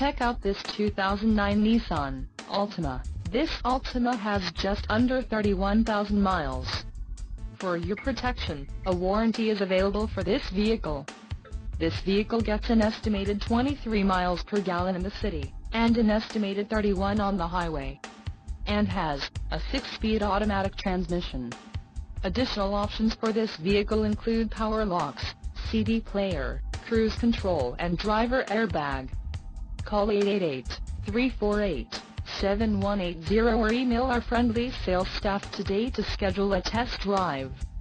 Check out this 2009 Nissan Altima. This Altima has just under 31,000 miles. For your protection, a warranty is available for this vehicle. This vehicle gets an estimated 23 miles per gallon in the city, and an estimated 31 on the highway, and has a 6-speed automatic transmission. Additional options for this vehicle include power locks, CD player, cruise control and driver airbag. Call 888-348-7180 or email our friendly sales staff today to schedule a test drive.